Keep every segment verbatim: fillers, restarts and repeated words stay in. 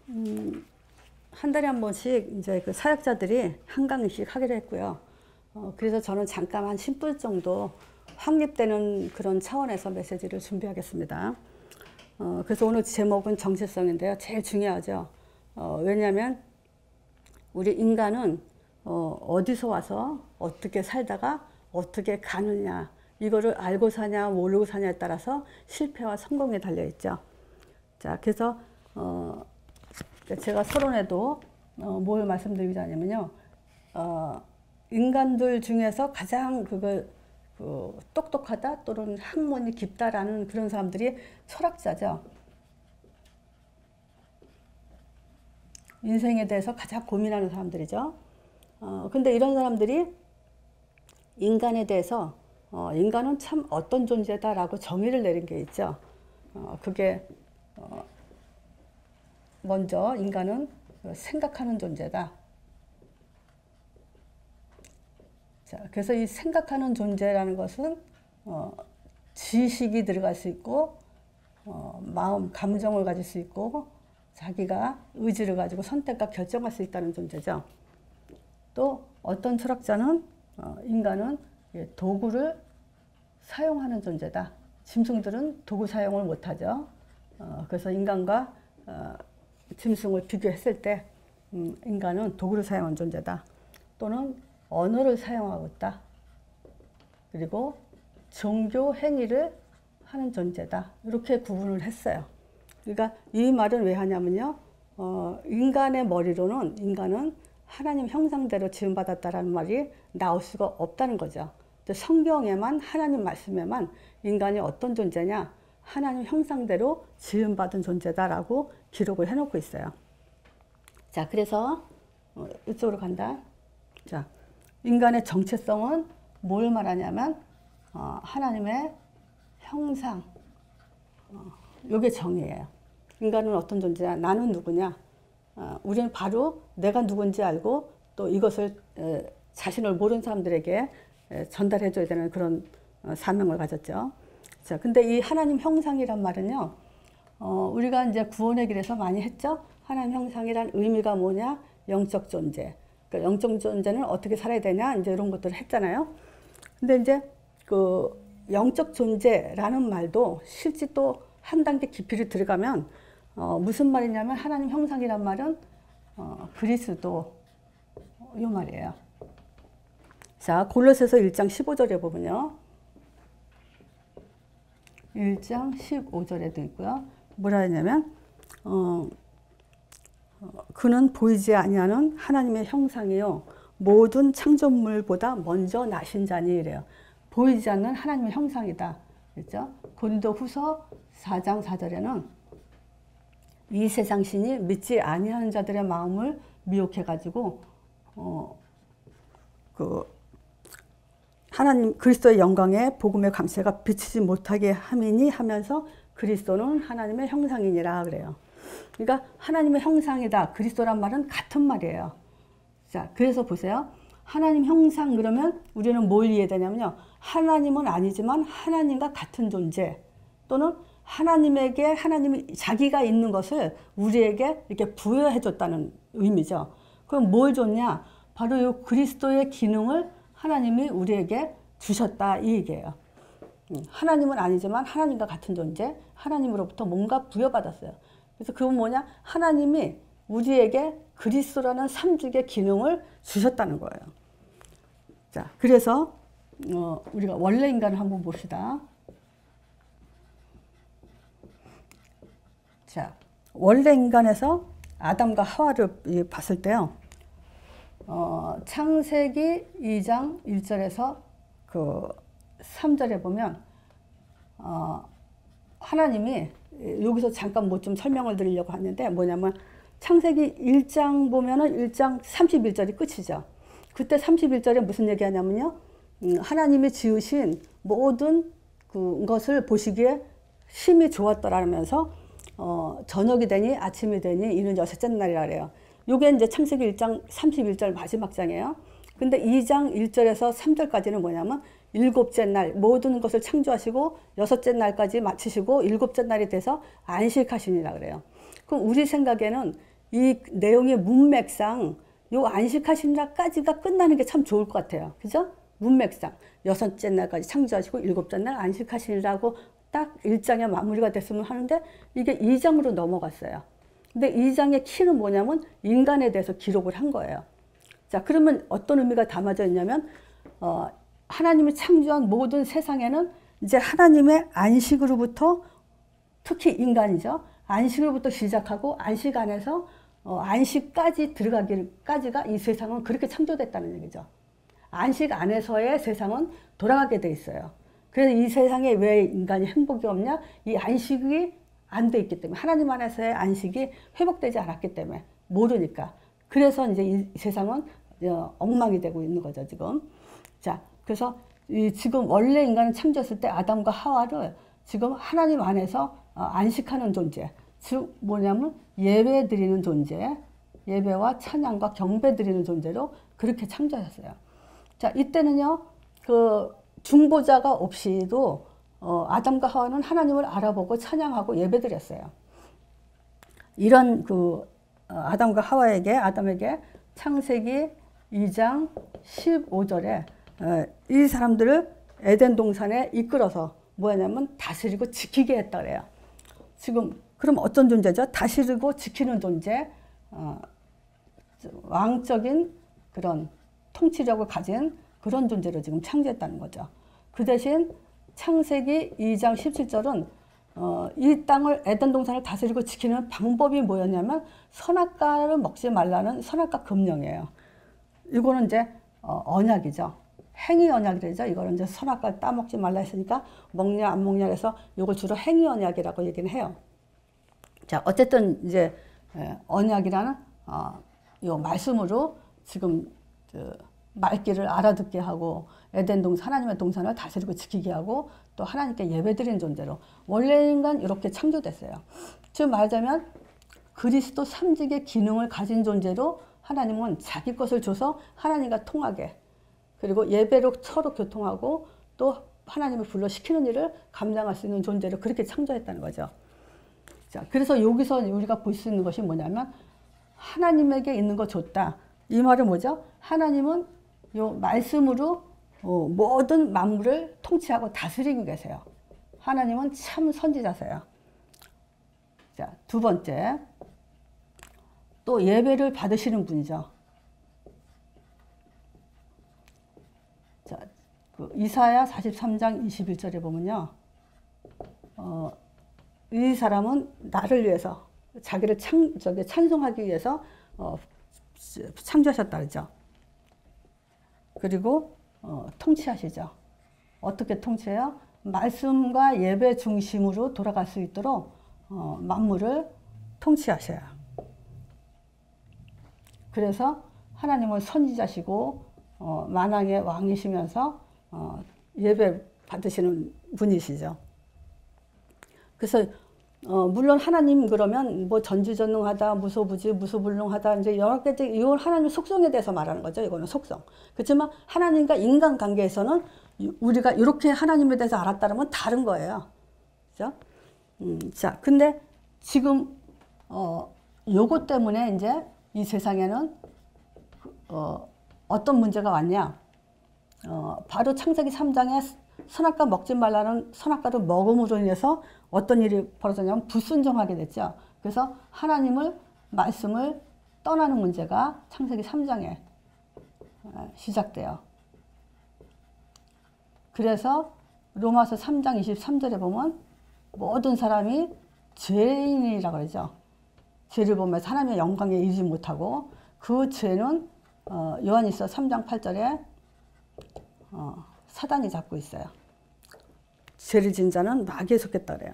음, 한 달에 한 번씩 이제 그 사역자들이 한 강의씩 하기로 했고요. 어, 그래서 저는 잠깐 한 십 분 정도 확립되는 그런 차원에서 메시지를 준비하겠습니다. 어, 그래서 오늘 제목은 정체성인데요. 제일 중요하죠. 어, 왜냐하면 우리 인간은 어, 어디서 와서 어떻게 살다가 어떻게 가느냐, 이거를 알고 사냐 모르고 사냐에 따라서 실패와 성공에 달려있죠. 자, 그래서 어, 제가 서론에도 어, 뭘 말씀드리자면요, 어, 인간들 중에서 가장 그걸 그 똑똑하다 또는 학문이 깊다라는 그런 사람들이 철학자죠. 인생에 대해서 가장 고민하는 사람들이죠. 어, 근데 이런 사람들이 인간에 대해서 어, 인간은 참 어떤 존재다라고 정의를 내린 게 있죠. 어, 그게 어, 먼저 인간은 생각하는 존재다. 자, 그래서 이 생각하는 존재라는 것은 어, 지식이 들어갈 수 있고 어, 마음, 감정을 가질 수 있고 자기가 의지를 가지고 선택과 결정할 수 있다는 존재죠. 또 어떤 철학자는 어, 인간은 도구를 사용하는 존재다. 짐승들은 도구 사용을 못하죠. 어, 그래서 인간과 어, 짐승을 비교했을 때 음, 인간은 도구를 사용하는 존재다. 또는 언어를 사용하고 있다. 그리고 종교 행위를 하는 존재다. 이렇게 구분을 했어요. 그러니까 이 말은 왜 하냐면요, 어, 인간의 머리로는 인간은 하나님 형상대로 지음받았다라는 말이 나올 수가 없다는 거죠. 성경에만, 하나님 말씀에만 인간이 어떤 존재냐, 하나님 형상대로 지음받은 존재다라고 기록을 해놓고 있어요. 자, 그래서 어, 이쪽으로 간다. 자, 인간의 정체성은 뭘 말하냐면 어, 하나님의 형상, 어, 이게 정의예요. 인간은 어떤 존재냐, 나는 누구냐, 어, 우리는 바로 내가 누군지 알고 또 이것을 에, 자신을 모르는 사람들에게 에, 전달해 줘야 되는 그런 어, 사명을 가졌죠. 자, 근데 이 하나님 형상이란 말은요, 어, 우리가 이제 구원의 길에서 많이 했죠. 하나님 형상이란 의미가 뭐냐, 영적 존재. 그러니까 영적 존재는 어떻게 살아야 되냐, 이제 이런 것들을 했잖아요. 근데 이제 그 영적 존재라는 말도 실제 또 한 단계 깊이를 들어가면 어, 무슨 말이냐면 하나님 형상이란 말은 어, 그리스도 이 말이에요. 자, 골로새서 일 장 십오 절에 보면요, 일 장 십오 절에도 있고요. 뭐라 하냐면 어, 어, 그는 보이지 아니하는 하나님의 형상이요 모든 창조물보다 먼저 나신 자니 이래요. 보이지 않는 하나님의 형상이다. 그렇죠? 고린도후서 사 장 사 절에는 이 세상 신이 믿지 아니하는 자들의 마음을 미혹해 가지고 어, 그 하나님 그리스도의 영광에 복음의 광채가 비치지 못하게 함이니 하면서 그리스도는 하나님의 형상이니라 그래요. 그러니까 하나님의 형상이다. 그리스도란 말은 같은 말이에요. 자, 그래서 보세요. 하나님 형상 그러면 우리는 뭘 이해되냐면요, 하나님은 아니지만 하나님과 같은 존재, 또는 하나님에게 하나님이 자기가 있는 것을 우리에게 이렇게 부여해 줬다는 의미죠. 그럼 뭘 줬냐? 바로 이 그리스도의 기능을 하나님이 우리에게 주셨다 이 얘기예요. 하나님은 아니지만 하나님과 같은 존재, 하나님으로부터 뭔가 부여받았어요. 그래서 그건 뭐냐? 하나님이 우리에게 그리스도라는 삼직의 기능을 주셨다는 거예요. 자, 그래서 어, 우리가 원래 인간을 한번 봅시다. 자, 원래 인간에서 아담과 하와를 봤을 때요, 어, 창세기 이 장 일 절에서 그 삼 절에 보면 어, 하나님이 여기서 잠깐 뭐 좀 설명을 드리려고 하는데 뭐냐면 창세기 일 장 보면은 일 장 삼십일 절이 끝이죠. 그때 삼십일 절에 무슨 얘기 하냐면요, 음, 하나님이 지으신 모든 그것을 보시기에 심히 좋았더라면서 어, 저녁이 되니 아침이 되니 이는 여섯째 날이라 그래요. 요게 이제 창세기 일 장 삼십일 절 마지막 장이에요. 근데 이 장 일 절에서 삼 절까지는 뭐냐면 일곱째 날 모든 것을 창조하시고 여섯째 날까지 마치시고 일곱째 날이 돼서 안식하시니라 그래요. 그럼 우리 생각에는 이 내용의 문맥상 요 안식하시느라까지가 끝나는 게 참 좋을 것 같아요. 그죠? 문맥상 여섯째 날까지 창조하시고 일곱째 날 안식하시라고 딱 일 장에 마무리가 됐으면 하는데 이게 이 장으로 넘어갔어요. 근데 이 장의 키는 뭐냐면 인간에 대해서 기록을 한 거예요. 자, 그러면 어떤 의미가 담아져 있냐면 어, 하나님이 창조한 모든 세상에는 이제 하나님의 안식으로부터, 특히 인간이죠. 안식으로부터 시작하고 안식 안에서 어, 안식까지 들어가기까지가 이 세상은 그렇게 창조됐다는 얘기죠. 안식 안에서의 세상은 돌아가게 돼 있어요. 그래서 이 세상에 왜 인간이 행복이 없냐? 이 안식이 안 돼 있기 때문에, 하나님 안에서의 안식이 회복되지 않았기 때문에, 모르니까. 그래서 이제 이 세상은 어, 엉망이 되고 있는 거죠, 지금. 자, 그래서 이 지금 원래 인간을 창조했을 때 아담과 하와를 지금 하나님 안에서 어, 안식하는 존재, 즉 뭐냐면 예배 드리는 존재, 예배와 찬양과 경배 드리는 존재로 그렇게 창조하셨어요. 자, 이때는요, 그 중보자가 없이도 어, 아담과 하와는 하나님을 알아보고 찬양하고 예배 드렸어요. 이런 그 어, 아담과 하와에게, 아담에게 창세기 이 장 십오 절에 어, 이 사람들을 에덴 동산에 이끌어서 뭐냐면 다스리고 지키게 했다 그래요. 지금 그럼 어떤 존재죠? 다스리고 지키는 존재, 어, 왕적인 그런 통치력을 가진 그런 존재로 지금 창조했다는 거죠. 그 대신 창세기 이 장 십칠 절은 어, 이 땅을, 에덴 동산을 다스리고 지키는 방법이 뭐였냐면 선악과를 먹지 말라는 선악과 금령이에요. 이거는 이제 어, 언약이죠. 행위 언약이죠. 이거는 이제 선악과를 따먹지 말라 했으니까 먹냐 안 먹냐 해서 이걸 주로 행위 언약이라고 얘기는 해요. 자, 어쨌든 이제 언약이라는 어, 요 말씀으로 지금 그 말귀를 알아듣게 하고 에덴 동산, 하나님의 동산을 다스리고 지키게 하고 또 하나님께 예배드리는 존재로 원래 인간 이렇게 창조됐어요. 즉 말하자면 그리스도 삼직의 기능을 가진 존재로 하나님은 자기 것을 줘서 하나님과 통하게, 그리고 예배로 서로 교통하고 또 하나님을 불러 시키는 일을 감당할 수 있는 존재로 그렇게 창조했다는 거죠. 자, 그래서 여기서 우리가 볼 수 있는 것이 뭐냐면 하나님에게 있는 거 줬다. 이 말은 뭐죠? 하나님은 요 말씀으로 어, 모든 만물을 통치하고 다스리고 계세요. 하나님은 참 선지자세요. 자, 두 번째, 또 예배를 받으시는 분이죠. 자, 그 이사야 사십삼 장 이십일 절에 보면요, 어, 이 사람은 나를 위해서, 자기를 창, 저기 찬송하기 위해서 어, 창조하셨다 그러죠. 그리고 어, 통치하시죠. 어떻게 통치해요? 말씀과 예배 중심으로 돌아갈 수 있도록 어, 만물을 통치하셔요. 그래서 하나님은 선지자시고 어, 만왕의 왕이시면서 어, 예배 받으시는 분이시죠. 그래서 어, 물론 하나님 그러면 뭐 전지전능하다, 무소부지, 무소불능하다, 이제 여러 가지, 이건 하나님 속성에 대해서 말하는 거죠. 이거는 속성. 그렇지만 하나님과 인간 관계에서는 우리가 이렇게 하나님에 대해서 알았다면 다른 거예요. 그죠? 음, 자, 근데 지금, 어, 요것 때문에 이제 이 세상에는, 어, 어떤 문제가 왔냐. 어, 바로 창세기 삼 장에 선악과 먹지 말라는 선악과를 먹음으로 인해서 어떤 일이 벌어졌냐면 불순종하게 됐죠. 그래서 하나님을, 말씀을 떠나는 문제가 창세기 삼 장에 시작돼요. 그래서 로마서 삼 장 이십삼 절에 보면 모든 사람이 죄인이라고 그러죠. 죄를 보면서 하나님의 영광에 이르지 못하고 그 죄는 어, 요한일서 삼 장 팔 절에 어, 사단이 잡고 있어요. 죄를 지은 자는 마귀에 속했다 그래요.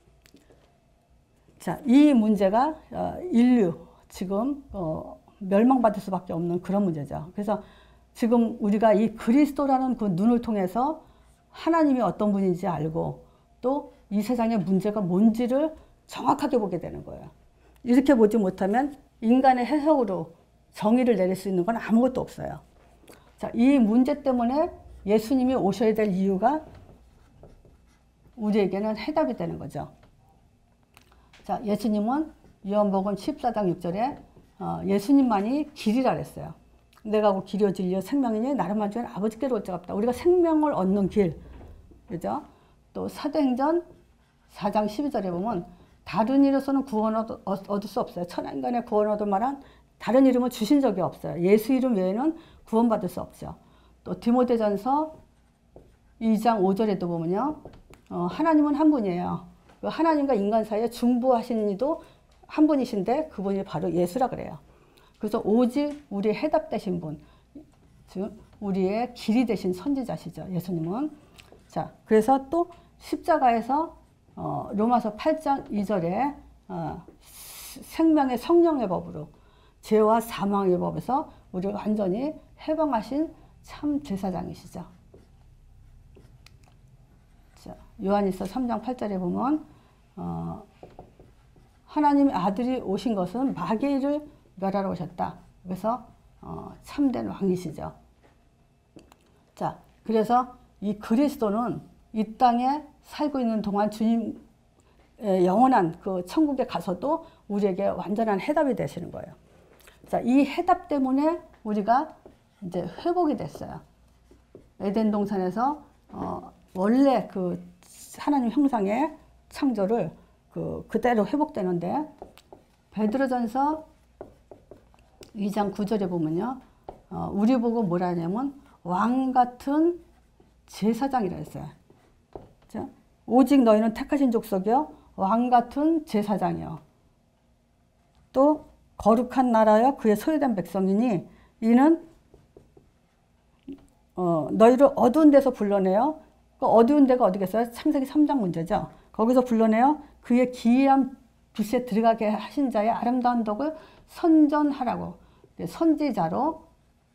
자, 이 문제가 어, 인류 지금 어, 멸망받을 수밖에 없는 그런 문제죠. 그래서 지금 우리가 이 그리스도라는 그 눈을 통해서 하나님이 어떤 분인지 알고 또 이 세상의 문제가 뭔지를 정확하게 보게 되는 거예요. 이렇게 보지 못하면 인간의 해석으로 정의를 내릴 수 있는 건 아무것도 없어요. 자, 이 문제 때문에 예수님이 오셔야 될 이유가 우리에게는 해답이 되는 거죠. 자, 예수님은 요한복음 십사 장 육 절에 어, 예수님만이 길이라 그랬어요. 내가 곧 길이요 진리요 생명이니 나를 만지면 아버지께로 올 자가 없다. 우리가 생명을 얻는 길, 그죠? 또 사도행전 사 장 십이 절에 보면 다른 이로서는 구원 얻, 얻을 수 없어요. 천하인간의 구원 얻을 만한 다른 이름을 주신 적이 없어요. 예수 이름 외에는 구원받을 수 없죠. 또 디모데전서 이 장 오 절에도 보면요, 어, 하나님은 한 분이에요. 그 하나님과 인간 사이에 중보하시는 이도 한 분이신데 그분이 바로 예수라 그래요. 그래서 오직 우리의 해답 되신 분, 즉 우리의 길이 되신 선지자시죠, 예수님은. 자, 그래서 또 십자가에서 어, 로마서 팔 장 이 절에 어, 생명의 성령의 법으로 죄와 사망의 법에서 우리를 완전히 해방하신 참 제사장이시죠. 자, 요한일서 삼 장 팔 절에 보면 어, 하나님의 아들이 오신 것은 마귀의 일을 멸하러 오셨다. 그래서 어, 참된 왕이시죠. 자, 그래서 이 그리스도는 이 땅에 살고 있는 동안 주님의 영원한 그 천국에 가서도 우리에게 완전한 해답이 되시는 거예요. 자, 이 해답 때문에 우리가 이제 회복이 됐어요. 에덴 동산에서 어, 원래 그 하나님 형상의 창조를 그 그대로 회복되는데, 베드로전서 이 장 구 절에 보면요, 어, 우리 보고 뭐라 하냐면 왕 같은 제사장이라 했어요. 자, 오직 너희는 택하신 족속이요 왕 같은 제사장이요 또 거룩한 나라여 그의 소유된 백성이니 이는 어, 너희를 어두운 데서 불러내어, 그 어두운 데가 어디겠어요? 창세기 삼 장 문제죠. 거기서 불러내어 그의 기이한 빛에 들어가게 하신 자의 아름다운 덕을 선전하라고, 선지자로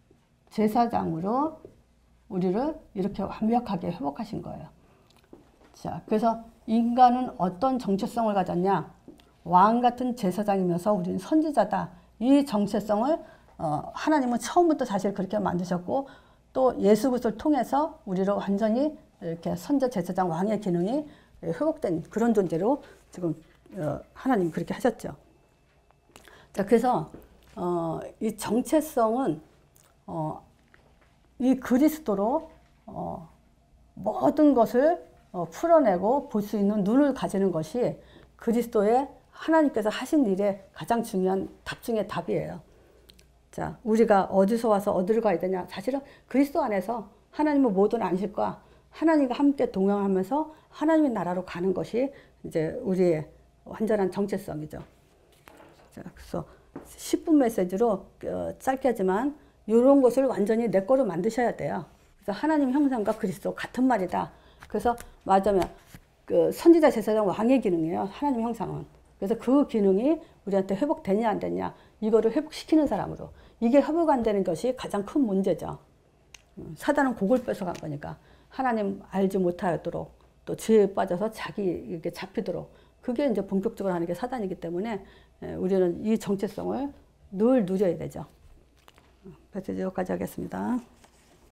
제사장으로 우리를 이렇게 완벽하게 회복하신 거예요. 자, 그래서 인간은 어떤 정체성을 가졌냐? 왕 같은 제사장이면서 우리는 선지자다. 이 정체성을 어, 하나님은 처음부터 사실 그렇게 만드셨고, 또 예수 그리스도를 통해서 우리를 완전히 이렇게 선지, 제사장, 왕의 기능이 회복된 그런 존재로 지금 어, 하나님 그렇게 하셨죠. 자, 그래서 어, 이 정체성은 어, 이 그리스도로 어, 모든 것을 어, 풀어내고 볼 수 있는 눈을 가지는 것이 그리스도의 하나님께서 하신 일의 가장 중요한 답 중의 답이에요. 자, 우리가 어디서 와서 어디로 가야 되냐? 사실은 그리스도 안에서 하나님의 모든 안식과 하나님과 함께 동행하면서 하나님의 나라로 가는 것이 이제 우리의 완전한 정체성이죠. 자, 그래서 십 분 메시지로 어, 짧게 하지만 이런 것을 완전히 내 거로 만드셔야 돼요. 그래서 하나님 형상과 그리스도 같은 말이다. 그래서 맞으면 그 선지자, 제사장, 왕의 기능이에요. 하나님 형상은. 그래서 그 기능이 우리한테 회복되냐 안 되냐, 이거를 회복시키는 사람으로. 이게 회복 안 되는 것이 가장 큰 문제죠. 사단은 곡을 뺏어간 거니까. 하나님 알지 못하도록, 또 죄에 빠져서 자기에게 잡히도록, 그게 이제 본격적으로 하는 게 사단이기 때문에 우리는 이 정체성을 늘 누려야 되죠. 메시지 여기까지 하겠습니다.